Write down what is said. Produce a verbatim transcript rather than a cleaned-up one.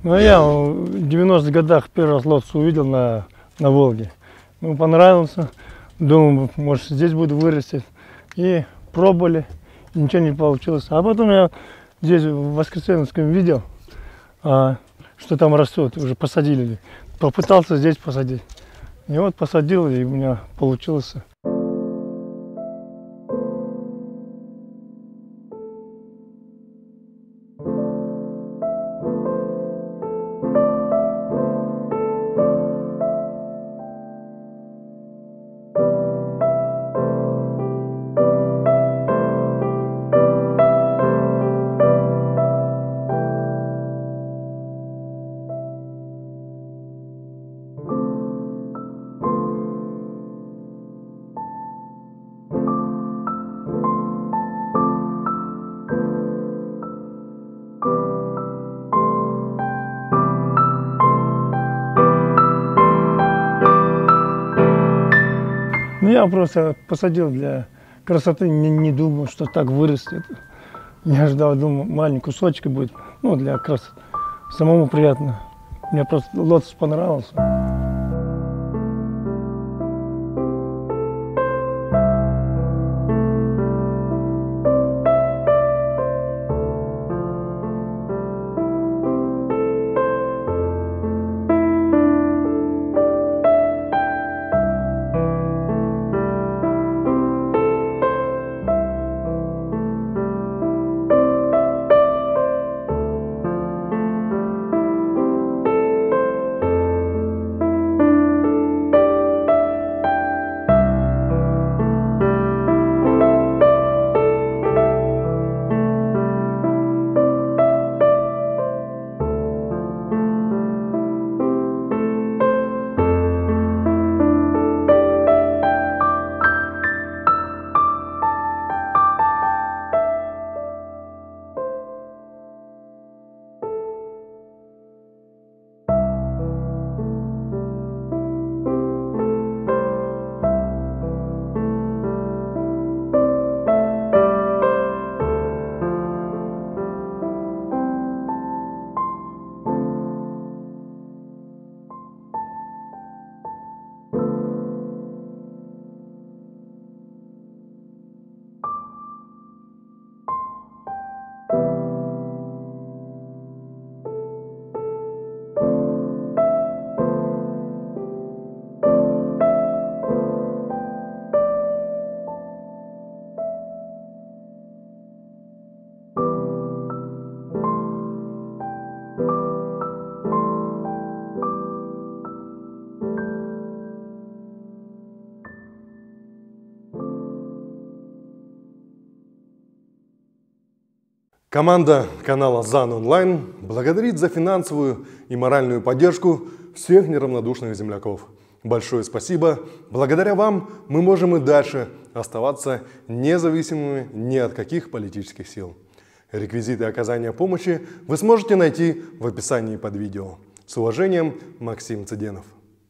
Ну, я в девяностых годах первый раз лотос увидел на, на Волге. Ну, понравился. Думаю, может, здесь буду вырастить. И пробовали, и ничего не получилось. А потом я здесь в Воскресенском видел, а, что там растет, уже посадили. Попытался здесь посадить. И вот посадил, и у меня получилось. Ну, я просто посадил для красоты, не, не думал, что так вырастет. Не ожидал, думал, маленький кусочек будет, ну, для красоты. Самому приятно. Мне просто лотос понравился. Команда канала ZaaN онлайн благодарит за финансовую и моральную поддержку всех неравнодушных земляков. Большое спасибо. Благодаря вам мы можем и дальше оставаться независимыми ни от каких политических сил. Реквизиты оказания помощи вы сможете найти в описании под видео. С уважением, Максим Цыденов.